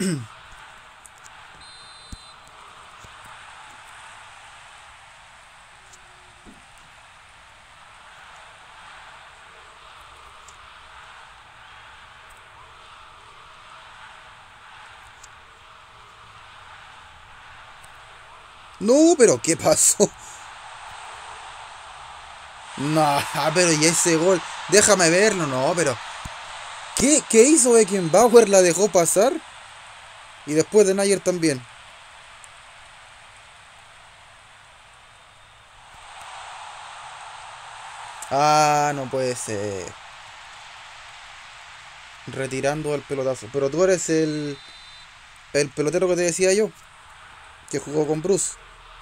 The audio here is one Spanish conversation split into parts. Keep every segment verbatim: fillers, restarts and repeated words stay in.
No, pero ¿qué pasó? No, pero y ese gol. Déjame verlo, no, pero. ¿Qué, qué hizo Beckenbauer? ¿La dejó pasar? Y después de Nayer también. Ah, no puede ser. Retirando el pelotazo. Pero tú eres el, el pelotero que te decía yo, que jugó con Bruce.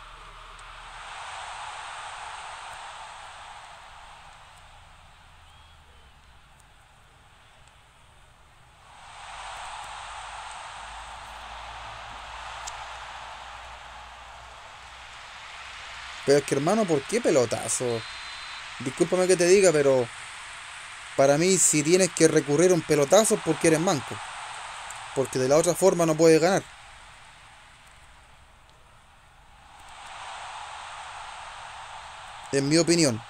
Pero es que hermano, ¿por qué pelotazo? Discúlpame que te diga, pero para mí si tienes que recurrir a un pelotazo es porque eres manco. Porque de la otra forma no puedes ganar. En mi opinión.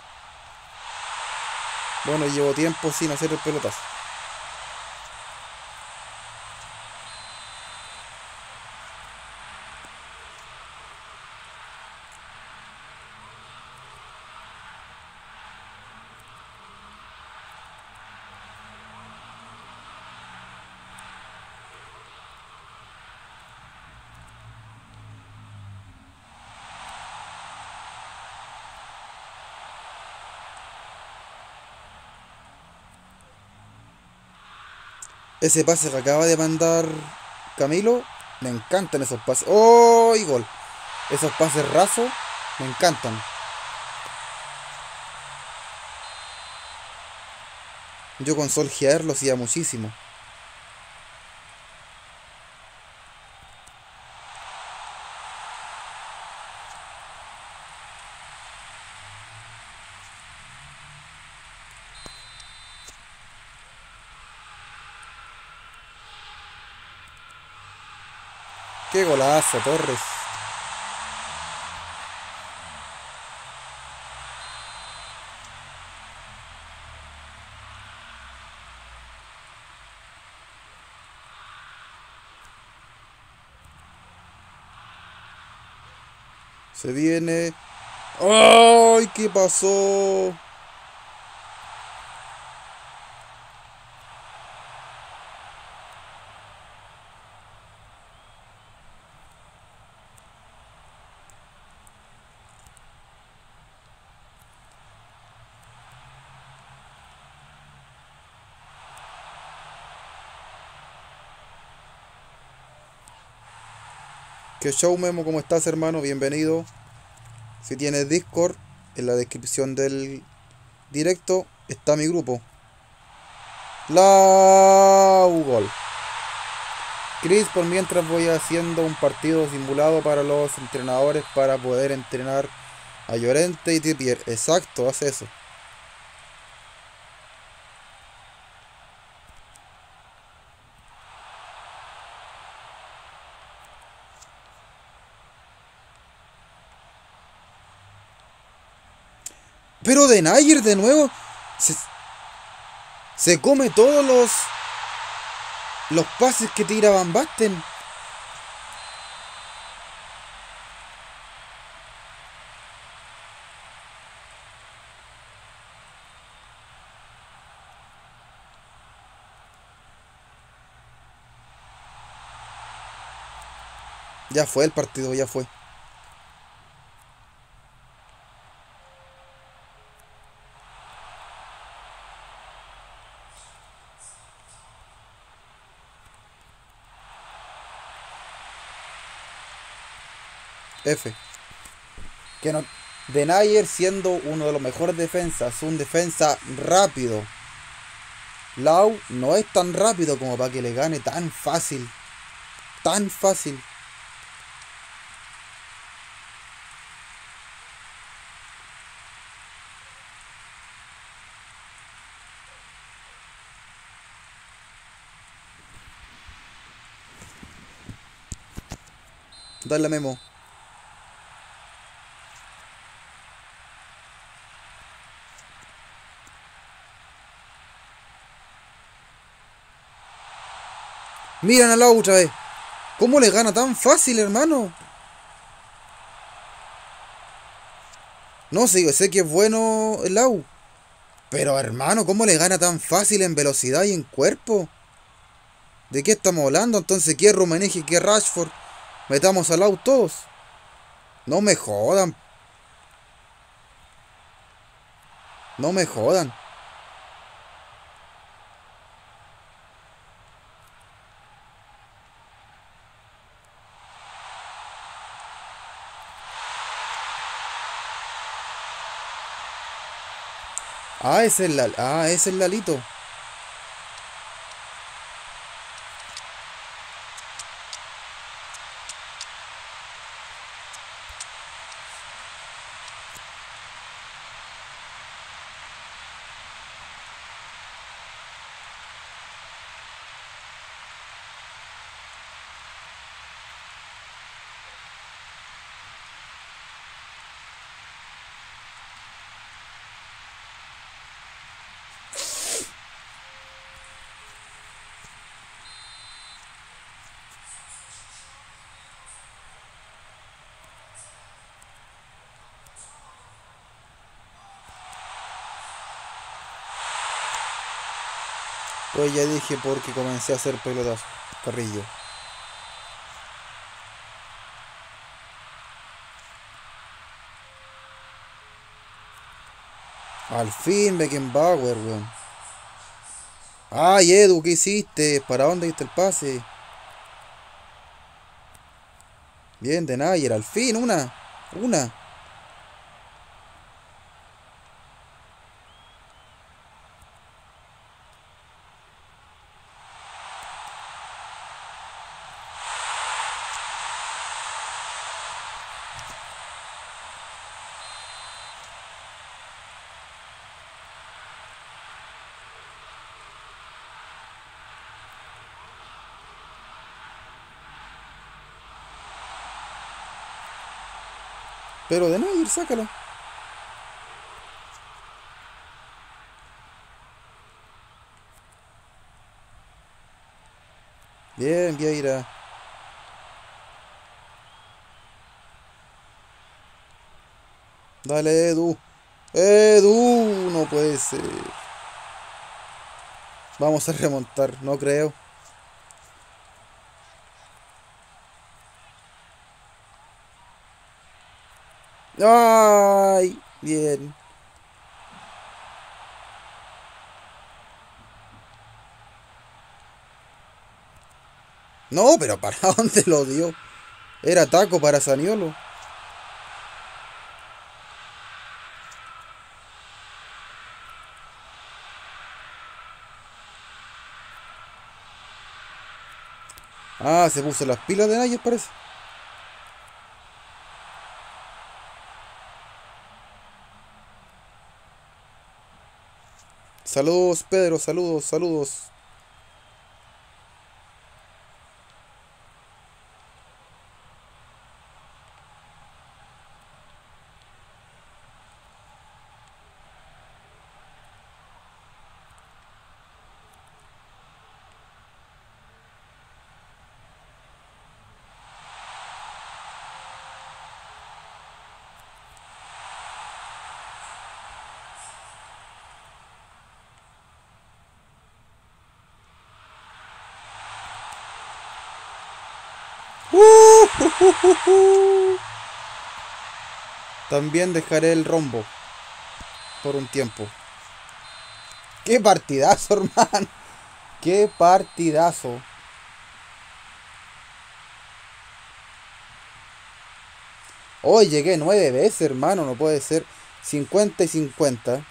Bueno, llevo tiempo sin hacer el pelotazo. Ese pase que acaba de mandar Camilo, me encantan esos pases. ¡Oh! Y gol. Esos pases rasos, me encantan. Yo con Solskjaer lo hacía muchísimo. ¡Qué golazo, Torres! Se viene. ¡Ay! ¿Qué pasó? ¿Qué show, Memo? ¿Cómo estás, hermano? Bienvenido. Si tienes Discord, en la descripción del directo está mi grupo. La gol. Chris, por mientras voy haciendo un partido simulado para los entrenadores para poder entrenar a Llorente y Trippier. Exacto, hace eso. Pero de Nayer de nuevo se, se come todos los los pases que tira Van Basten. Ya fue el partido, ya fue. F. Que no, de Nayer siendo uno de los mejores defensas, un defensa rápido. Lau no es tan rápido como para que le gane tan fácil. Tan fácil. Dale a Memo. Miran al Lau otra vez. ¿Cómo le gana tan fácil, hermano? No sé, sé que es bueno el Lau. Pero hermano, ¿cómo le gana tan fácil en velocidad y en cuerpo? ¿De qué estamos hablando? Entonces, ¿qué es Rummenigge, qué es Rashford? Metamos al Lau todos. No me jodan. No me jodan. Ah, ese es la, ah, ese es Lalito. Pues ya dije porque comencé a hacer pelotas. Carrillo. Al fin Beckenbauer, weón. Ay, Edu, ¿qué hiciste? ¿Para dónde diste el pase? Bien, de Nayer, al fin, una. Una. Pero de Nayer, sácalo. Bien, Vieira. Dale, Edu. Edu, no puede ser. Vamos a remontar, no creo. Ay, bien. No, pero ¿para dónde lo dio? Era taco para Zaniolo. Ah, se puso las pilas de Nayer, parece. Saludos, Pedro, saludos, saludos. Uh, uh, uh, uh, uh. También dejaré el rombo por un tiempo. ¡Qué partidazo, hermano! ¡Qué partidazo! Hoy llegué nueve veces, hermano, no puede ser. cincuenta y cincuenta.